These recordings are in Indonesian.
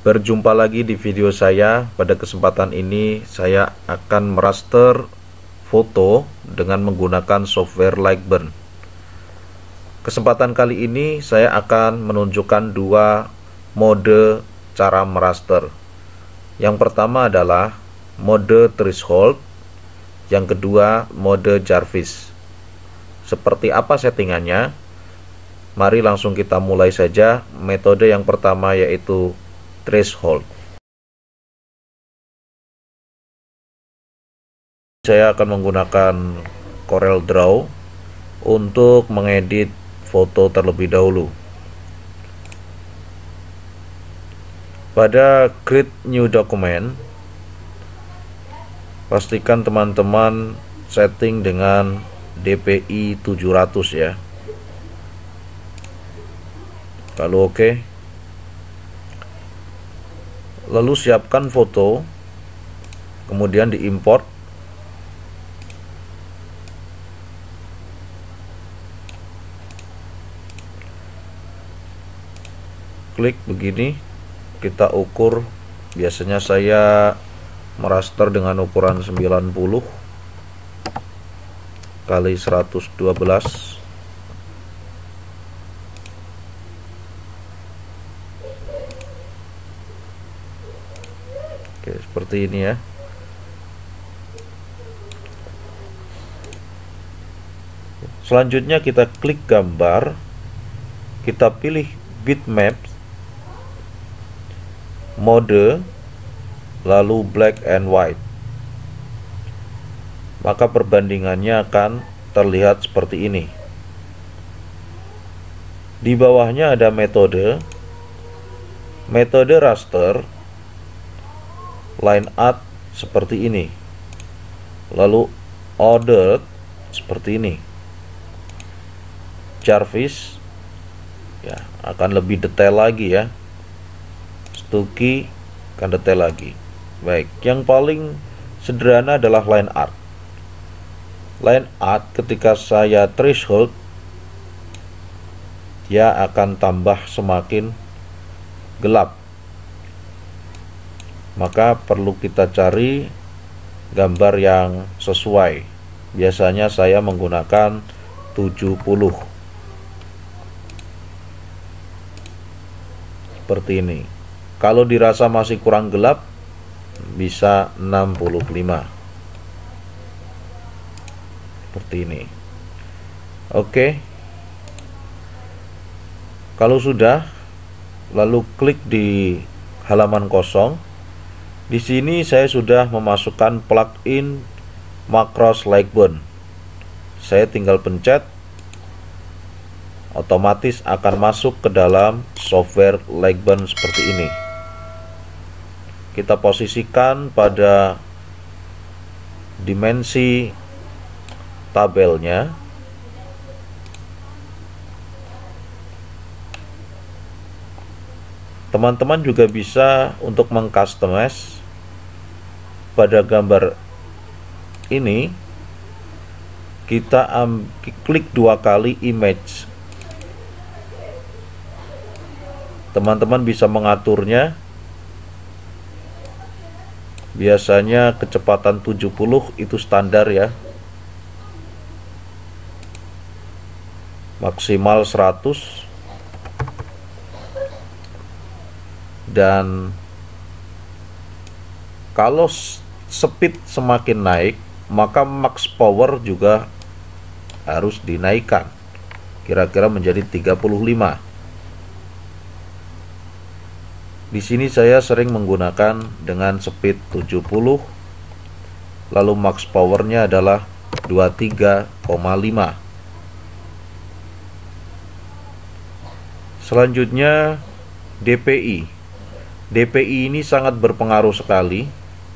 Berjumpa lagi di video saya. Pada kesempatan ini saya akan meraster foto dengan menggunakan software Lightburn. Kesempatan kali ini saya akan menunjukkan dua mode cara meraster. Yang pertama adalah mode threshold, yang kedua mode Jarvis. Seperti apa settingannya? Mari langsung kita mulai saja. Metode yang pertama yaitu threshold. Saya akan menggunakan Corel Draw untuk mengedit foto terlebih dahulu. Pada create new document, pastikan teman-teman setting dengan DPI 700 ya. Kalau oke, lalu siapkan foto, kemudian diimport. Klik begini, kita ukur. Biasanya saya meraster dengan ukuran 90 kali 112. Oke, seperti ini ya. Selanjutnya kita klik gambar, kita pilih bitmap, mode, lalu black and white. Maka perbandingannya akan terlihat seperti ini. Di bawahnya ada metode raster, line art seperti ini, lalu ordered seperti ini. Jarvis ya akan lebih detail lagi ya. Stuky akan detail lagi. Baik, yang paling sederhana adalah line art. Line art ketika saya threshold, dia akan tambah semakin gelap. Maka perlu kita cari gambar yang sesuai. Biasanya saya menggunakan 70. Seperti ini. Kalau dirasa masih kurang gelap, bisa 65. Seperti ini. Oke. Kalau sudah, lalu klik di halaman kosong. Di sini saya sudah memasukkan plugin Macros Lightburn. Saya tinggal pencet, otomatis akan masuk ke dalam software Lightburn seperti ini. Kita posisikan pada dimensi tabelnya. Teman-teman juga bisa untuk mengcustomize pada gambar ini. Kita klik dua kali image. Teman-teman bisa mengaturnya. Biasanya kecepatan 70 itu standar ya. Maksimal 100. Dan kalau speed semakin naik, maka max power juga harus dinaikkan, kira-kira menjadi 35. Di sini saya sering menggunakan dengan speed 70, lalu max powernya adalah 23,5. Selanjutnya DPI. DPI ini sangat berpengaruh sekali,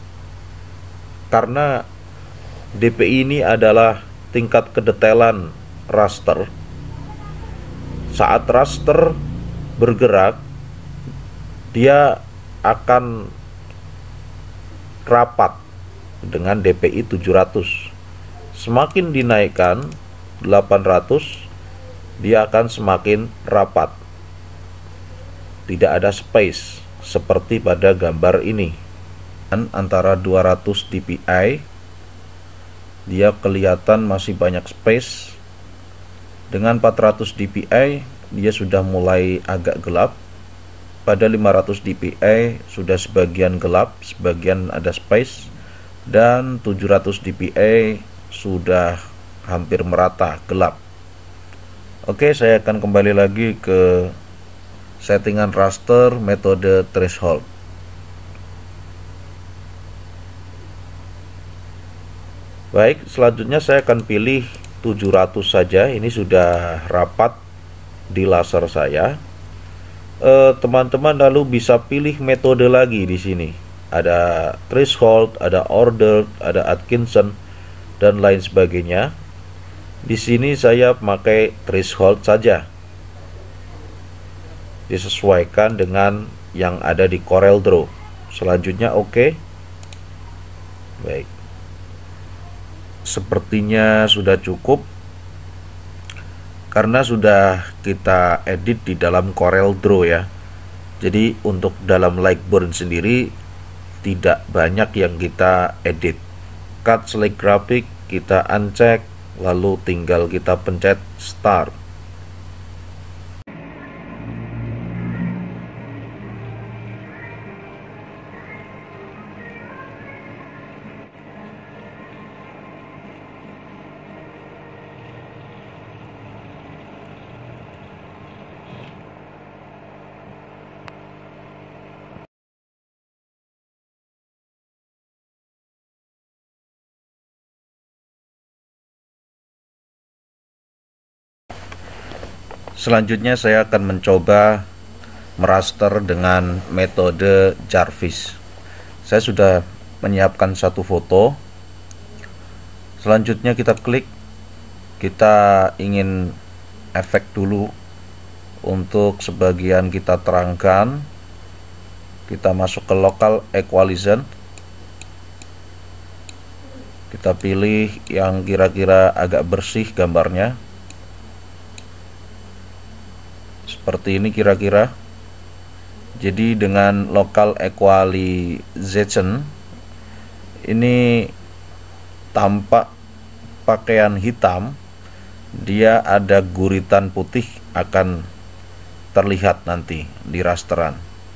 karena DPI ini adalah tingkat kedetailan raster. Saat raster bergerak, dia akan rapat dengan DPI 700. Semakin dinaikkan 800, dia akan semakin rapat. Tidak ada space. seperti pada gambar ini. Dan antara 200 dpi dia kelihatan masih banyak space. Dengan 400 dpi dia sudah mulai agak gelap. Pada 500 dpi sudah sebagian gelap, sebagian ada space. Dan 700 dpi sudah hampir merata gelap. Oke, saya akan kembali lagi ke settingan raster metode threshold. Baik, selanjutnya saya akan pilih 700 saja. Ini sudah rapat di laser saya. Teman-teman lalu bisa pilih metode lagi di sini. Ada threshold, ada ordered, ada Atkinson, dan lain sebagainya. Di sini saya pakai threshold saja, disesuaikan dengan yang ada di CorelDRAW. Selanjutnya oke. Baik, sepertinya sudah cukup karena sudah kita edit di dalam CorelDRAW ya. Jadi untuk dalam Lightburn sendiri tidak banyak yang kita edit. Cut select graphic kita uncheck, lalu tinggal kita pencet start. Selanjutnya saya akan mencoba meraster dengan metode Jarvis. Saya sudah menyiapkan satu foto. Selanjutnya kita klik, kita ingin efek dulu. Untuk sebagian kita terangkan, kita masuk ke local equalizer. Kita pilih yang kira-kira agak bersih gambarnya. Seperti ini kira-kira. Jadi dengan local equalization ini tampak pakaian hitam, dia ada guritan putih akan terlihat nanti di rasteran.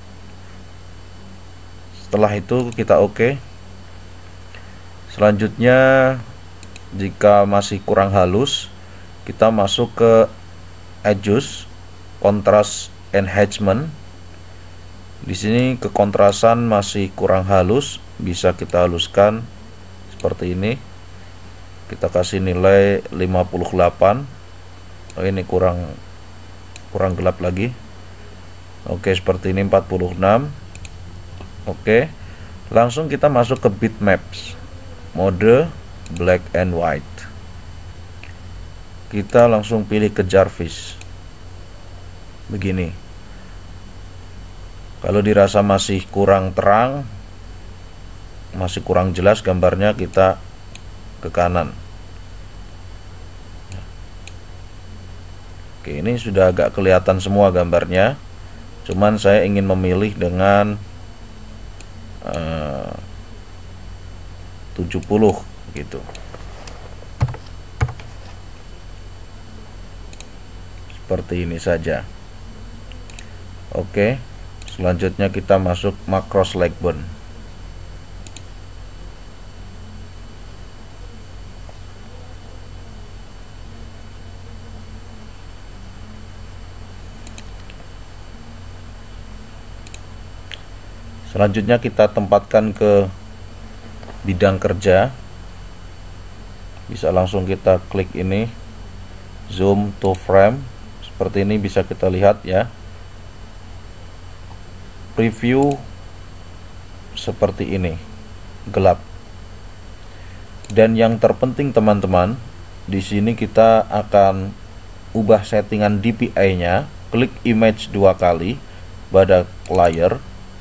Setelah itu kita oke. Selanjutnya jika masih kurang halus, kita masuk ke adjust contrast enhancement. Di sini kekontrasan masih kurang halus, bisa kita haluskan seperti ini. Kita kasih nilai 58. Oh, ini kurang gelap lagi. Oke, seperti ini 46. Oke. Langsung kita masuk ke bitmaps. Mode black and white. Kita langsung pilih ke Jarvis. Begini. Kalau dirasa masih kurang terang, masih kurang jelas gambarnya, kita ke kanan. Oke, ini sudah agak kelihatan semua gambarnya. Cuman saya ingin memilih dengan 70 gitu. Seperti ini saja. Oke, selanjutnya kita masuk Macros Lightburn. Selanjutnya kita tempatkan ke bidang kerja. Bisa langsung kita klik ini, zoom to frame. Seperti ini bisa kita lihat ya. Preview seperti ini, gelap. Dan yang terpenting teman-teman, di sini kita akan ubah settingan DPI-nya. Klik image 2 kali pada layer.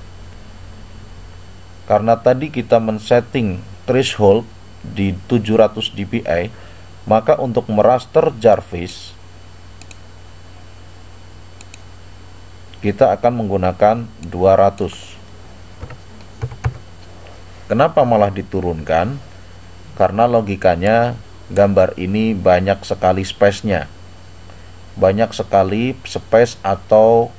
Karena tadi kita men-setting threshold di 700 dpi, maka untuk meraster Jarvis kita akan menggunakan 200. Kenapa malah diturunkan? Karena logikanya gambar ini banyak sekali space-nya. Banyak sekali space atau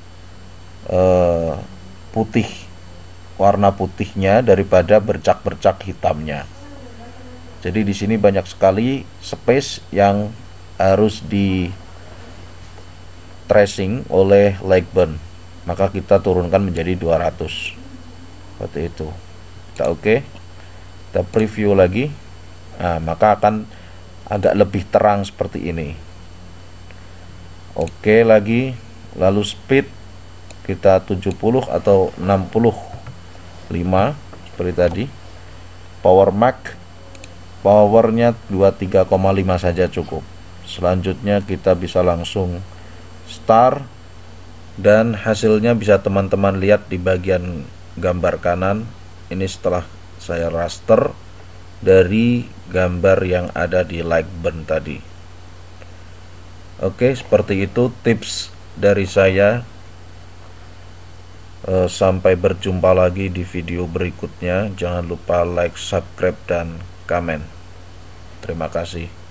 putih, warna putihnya daripada bercak-bercak hitamnya. Jadi di sini banyak sekali space yang harus di tracing oleh Lightburn. Maka kita turunkan menjadi 200. Seperti itu. Kita oke. Kita preview lagi. Nah, maka akan agak lebih terang seperti ini. Oke lagi. Lalu speed kita 70 atau 65 seperti tadi. Power max, powernya 23,5 saja cukup. Selanjutnya kita bisa langsung start, dan hasilnya bisa teman-teman lihat di bagian gambar kanan. Ini setelah saya raster dari gambar yang ada di Lightburn tadi. Oke, seperti itu tips dari saya. Sampai berjumpa lagi di video berikutnya. Jangan lupa like, subscribe, dan komen. Terima kasih.